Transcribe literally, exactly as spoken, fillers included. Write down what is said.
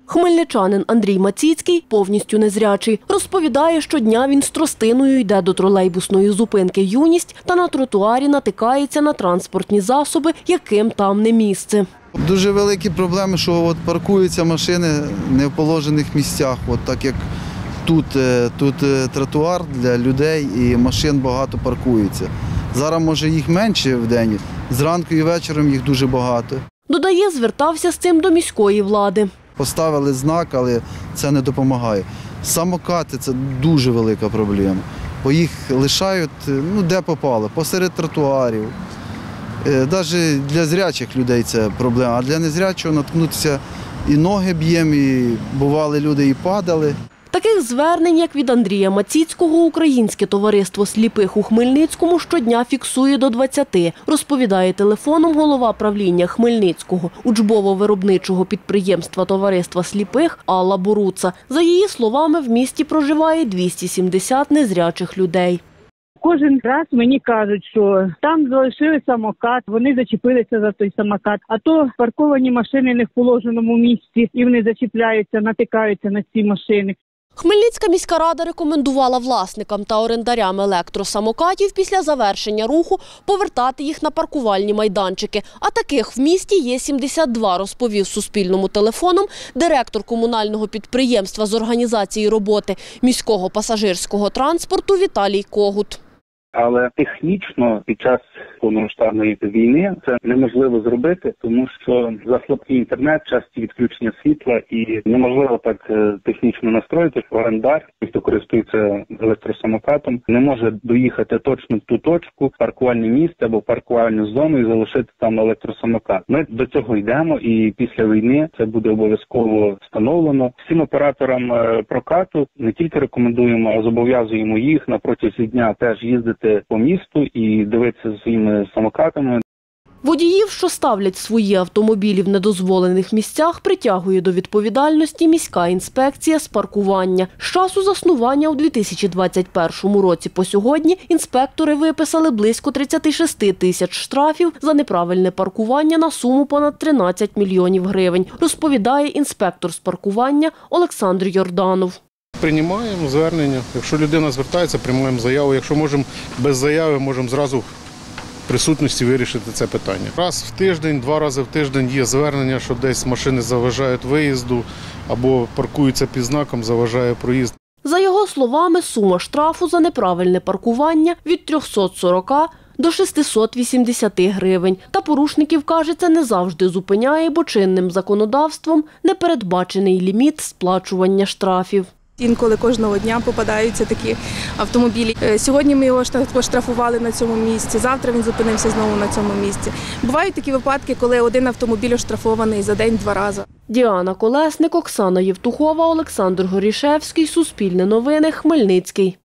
Хмельничанин Андрій Маційський повністю незрячий. Розповідає, щодня він з тростиною йде до тролейбусної зупинки «Юність» та на тротуарі натикається на транспортні засоби, яким там не місце. Дуже великі проблеми, що от паркуються машини не в положених місцях, от так як тут, тут тротуар для людей і машин багато паркується. Зараз, може, їх менше в день, зранку і вечором їх дуже багато. Додає, звертався з цим до міської влади. Поставили знак, але це не допомагає. Самокати – це дуже велика проблема, бо їх лишають, ну, де попало, посеред тротуарів. Навіть для зрячих людей це проблема, а для незрячого наткнутися і ноги б'ємо, і бували люди і падали. Таких звернень, як від Андрія Маційського, Українське товариство сліпих у Хмельницькому щодня фіксує до двадцяти, розповідає телефоном голова правління Хмельницького учбово-виробничого підприємства товариства сліпих Алла Боруца. За її словами, в місті проживає двісті сімдесят незрячих людей. Кожен раз мені кажуть, що там залишили самокат, вони зачепилися за той самокат, а то парковані машини не в положеному місці і вони зачіпляються, натикаються на ці машини. Хмельницька міська рада рекомендувала власникам та орендарям електросамокатів після завершення руху повертати їх на паркувальні майданчики. А таких в місті є сімдесят два, розповів Суспільному телефоном директор комунального підприємства з організації роботи міського пасажирського транспорту Віталій Когут. Але технічно під час повномасштабної війни це неможливо зробити, тому що за слабкий інтернет, часті відключення світла і неможливо так технічно настроїти, що орендар, хто користується електросамокатом, не може доїхати точно в ту точку, паркувальне місце або паркувальну зону і залишити там електросамокат. Ми до цього йдемо і після війни це буде обов'язково встановлено. Всім операторам прокату не тільки рекомендуємо, а зобов'язуємо їх на протязі дня теж їздити по місту і дивитися за своїми самокатами. Водіїв, що ставлять свої автомобілі в недозволених місцях, притягує до відповідальності міська інспекція з паркування. З часу заснування у дві тисячі двадцять першому році по сьогодні інспектори виписали близько тридцяти шести тисяч штрафів за неправильне паркування на суму понад тринадцять мільйонів гривень, розповідає інспектор з паркування Олександр Йорданов. Приймаємо звернення. Якщо людина звертається, приймаємо заяву. Якщо можемо без заяви, можемо зразу в присутності вирішити це питання. Раз в тиждень, два рази в тиждень є звернення, що десь машини заважають виїзду або паркуються під знаком, заважає проїзд. За його словами, сума штрафу за неправильне паркування від трьохсот сорока до шестисот вісімдесяти гривень. Та порушників, каже, це не завжди зупиняє, бо чинним законодавством не передбачений ліміт сплачування штрафів. Інколи кожного дня попадаються такі автомобілі. Сьогодні ми його поштрафували на цьому місці, завтра він зупинився знову на цьому місці. Бувають такі випадки, коли один автомобіль оштрафований за день два рази. Діана Колесник, Оксана Євтухова, Олександр Горішевський, Суспільне новини, Хмельницький.